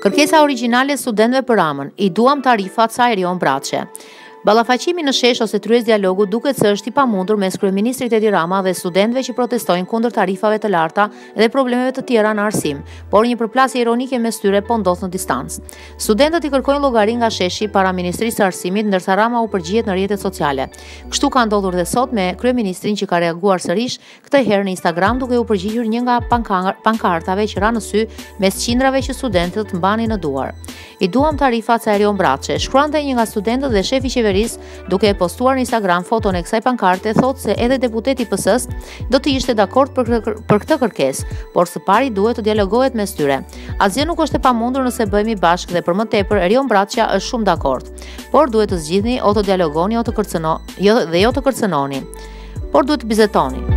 Kërkesa origjinale e studentëve për ramën, i duam tarifat sa Erion Brace. Ballafaqimi në shesh ose tryez dialogu duket se është i pamundur mes kryeministrit Edi Rama dhe studentëve që protestojnë kundër tarifave të larta dhe problemeve të tjera në arsim, por një përplasje ironike mes tyre po ndodh në distancë. Studentët i kërkojnë llogari nga sheshi para Ministrisë së Arsimit, ndërsa Rama u përgjigjet në rrjetet sociale. Kështu ka ndodhur dhe sot me kryeministrin që ka reaguar sërish, këtë herë në Instagram duke u përgjigjur një nga pankartave që ra në sy mes qindrave që studentët mbanin në duar. I duam tarifat sa Erion Brace, shkruante një nga studentët dhe shefi qeverisë duke e postuar në Instagram foton e kësaj pankarte, thotë se edhe deputeti PS-s do të ishte dakord për këtë kërkesë, por së pari duhet të dialogohet mes tyre. Asgjë nuk është e pamundur nëse bëhemi bashkë dhe për më tepër Erion Brace është shumë dakord. Por duhet të zgjidhni o të dialogoni o të kërcënoni, jo të kërcënoni. Por duhet të bizetoni.